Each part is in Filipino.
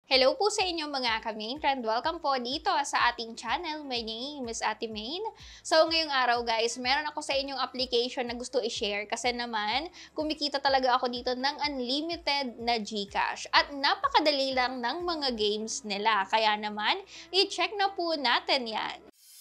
Hello po sa inyo mga ka-main and welcome po dito sa ating channel. My name is Ate Main. So ngayong araw guys, meron ako sa inyong application na gusto i-share kasi naman kumikita talaga ako dito ng unlimited na GCash at napakadali lang ng mga games nila. Kaya naman, i-check na po natin yan.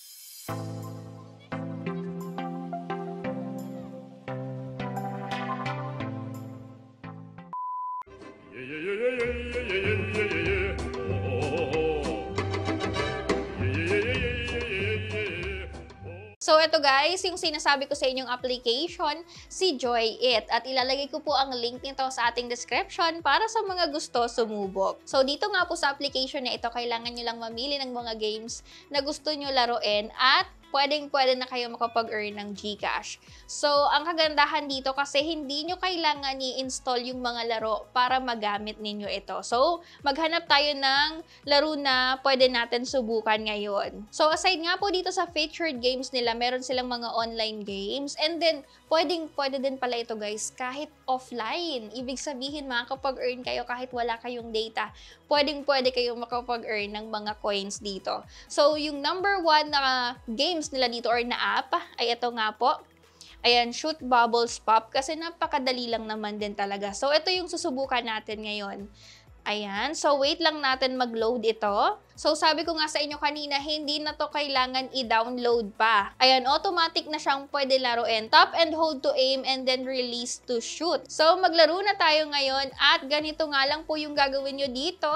So, ito guys, yung sinasabi ko sa inyong application, si Joy It. At ilalagay ko po ang link nito sa ating description para sa mga gusto sumubok. So, dito nga po sa application na ito, kailangan nyo lang mamili ng mga games na gusto nyo laruin at pwedeng-pwede na kayo makapag-earn ng GCash. So, ang kagandahan dito kasi hindi nyo kailangan i-install yung mga laro para magamit ninyo ito. So, maghanap tayo ng laro na pwede natin subukan ngayon. So, aside nga po dito sa featured games nila, meron silang mga online games. And then, pwede din pala ito guys, kahit offline. Ibig sabihin, makakapag-earn kayo kahit wala kayong data. Pwede kayo makapag-earn ng mga coins dito. So, yung number 1 na games nila dito or na app ay ito nga po. Ayan, Shoot Bubbles Pop kasi napakadali lang naman din talaga. So, ito yung susubukan natin ngayon. Ayan, so wait lang natin mag-load ito. So, sabi ko nga sa inyo kanina, hindi na to kailangan i-download pa. Ayan, automatic na siyang pwede laruin. Tap and hold to aim and then release to shoot. So, maglaro na tayo ngayon at ganito nga lang po yung gagawin nyo dito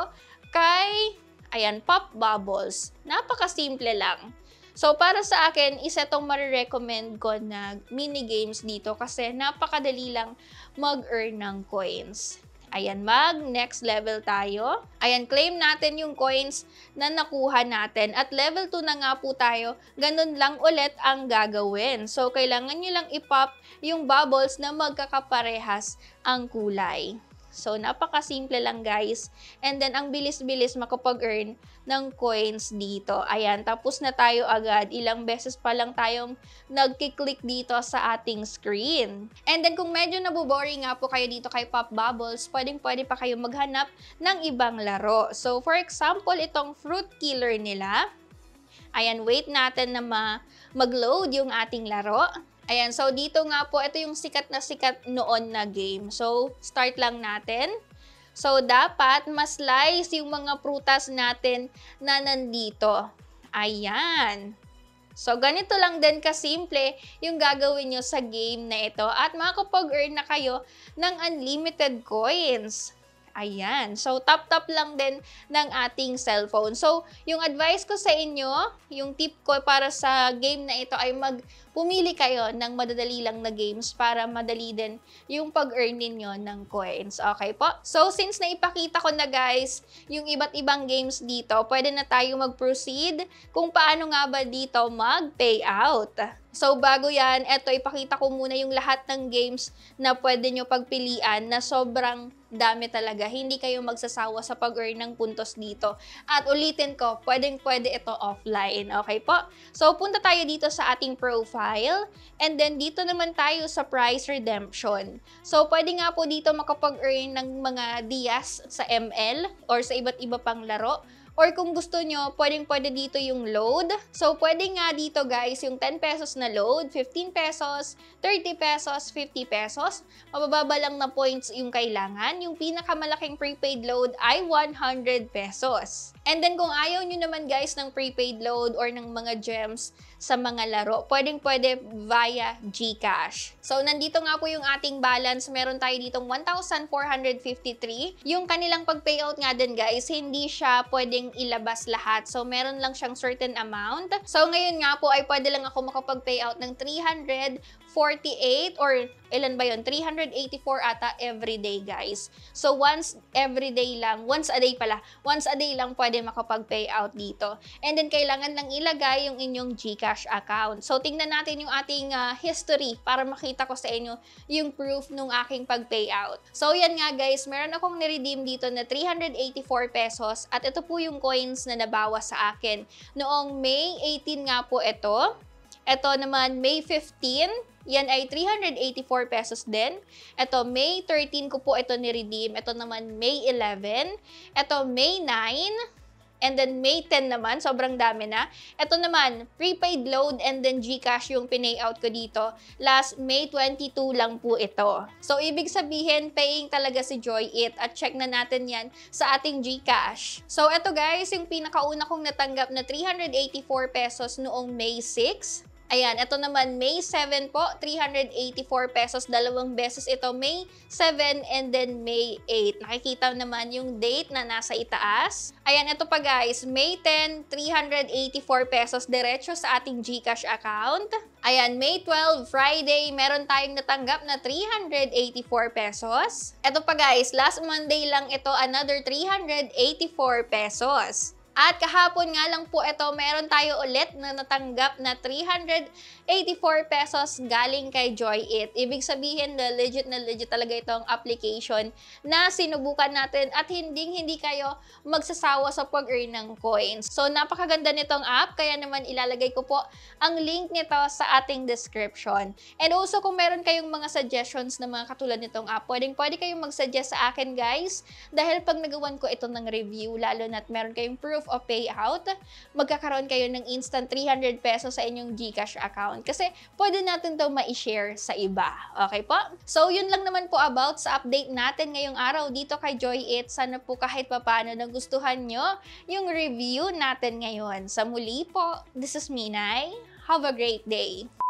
kay, ayan, Pop Bubbles. Napakasimple lang. So, para sa akin, isa itong marirecommend ko na mini-games dito kasi napakadali lang mag-earn ng coins. Ayan, mag-next level tayo. Ayan, claim natin yung coins na nakuha natin. At level 2 na nga po tayo, ganun lang ulit ang gagawin. So, kailangan nyo lang i-pop yung bubbles na magkakaparehas ang kulay. So, napakasimple lang guys. And then, ang bilis-bilis makapag-earn ng coins dito. Ayan, tapos na tayo agad. Ilang beses pa lang tayong nagkiklik dito sa ating screen. And then, kung medyo naboboring nga po kayo dito kay Pop Bubbles, pwede pa kayo maghanap ng ibang laro. So, for example, itong Fruit Killer nila. Ayan, wait natin na mag-load yung ating laro. Ayan, so dito nga po, ito yung sikat na sikat noon na game. So, start lang natin. So, dapat ma-slice yung mga prutas natin na nandito. Ayan. So, ganito lang din kasimple yung gagawin nyo sa game na ito. At makakapag-earn na kayo ng unlimited coins. Ayan. So, tap-tap lang din ng ating cellphone. So, yung advice ko sa inyo, yung tip ko para sa game na ito ay pumili kayo ng madadali lang na games para madali din yung pag-earn ninyo ng coins. Okay po? So, since naipakita ko na guys, yung iba't ibang games dito, pwede na tayo mag-proceed kung paano nga ba dito mag-payout. So, bago yan, eto, ipakita ko muna yung lahat ng games na pwede nyo pagpilian na sobrang dami talaga. Hindi kayo magsasawa sa pag-earn ng puntos dito. At ulitin ko, pwede ito offline. Okay po? So, punta tayo dito sa ating profile. And then, dito naman tayo sa prize redemption. So, pwede nga po dito makapag-earn ng mga dias sa ML or sa iba't iba pang laro. Or kung gusto nyo, pwede dito yung load. So, pwede nga dito guys, yung 10 pesos na load, 15 pesos, 30 pesos, 50 pesos. Mabababa lang na points yung kailangan. Yung pinakamalaking prepaid load ay 100 pesos. And then kung ayaw nyo naman guys ng prepaid load or ng mga gems sa mga laro, pwede via GCash. So, nandito nga po yung ating balance. Meron tayo ditong 1,453. Yung kanilang pag-payout nga din guys, hindi siya pwedeng ilabas lahat. So, meron lang siyang certain amount. So, ngayon nga po ay pwede lang ako makapag-payout ng 348 or ilan ba yun? 384 ata everyday guys. So, once everyday lang, once a day lang pwede makapag-payout dito. And then, kailangan lang ilagay yung inyong GCash account. So, tingnan natin yung ating history para makita ko sa inyo yung proof nung aking pag-payout. So, yan nga guys, meron akong niredeem dito na 384 pesos at ito po yung coins na nabawas sa akin. Noong May 18 nga po ito. Ito naman, May 15, yan ay 384 pesos din. Ito, May 13 ko po ito ni-redeem. Ito naman, May 11. Ito, May 9. And then May 10 naman, sobrang dami na. Ito naman, prepaid load and then GCash yung pinayout ko dito. Last May 22 lang po ito. So, ibig sabihin, paying talaga si Joy It. At check na natin yan sa ating GCash. So, ito guys, yung pinakauna kong natanggap na 384 pesos noong May 6. Ayan, ito naman, May 7 po, 384 pesos. Dalawang beses ito, May 7 and then May 8. Nakikita naman yung date na nasa itaas. Ayan, ito pa guys, May 10, 384 pesos diretso sa ating GCash account. Ayan, May 12, Friday, meron tayong natanggap na 384 pesos. Ito pa guys, last Monday lang ito, another 384 pesos. At kahapon nga lang po ito, meron tayo ulit na natanggap na 384 pesos galing kay Joy It. Ibig sabihin na legit talaga itong application na sinubukan natin at hindi kayo magsasawa sa pag-earn ng coins. So, napakaganda nitong app, kaya naman ilalagay ko po ang link nito sa ating description. And also, kung meron kayong mga suggestions na mga katulad nitong app, pwede kayong mag-suggest sa akin guys, dahil pag nagawan ko ito ng review, lalo na't meron kayong proof of payout, magkakaroon kayo ng instant 300 pesos sa inyong GCash account. Kasi pwede natin ito ma-share sa iba. Okay po? So, yun lang naman po about sa update natin ngayong araw dito kay Joy It. Sana po kahit papano nagustuhan nyo yung review natin ngayon. Sa muli po, this is Minay. Have a great day!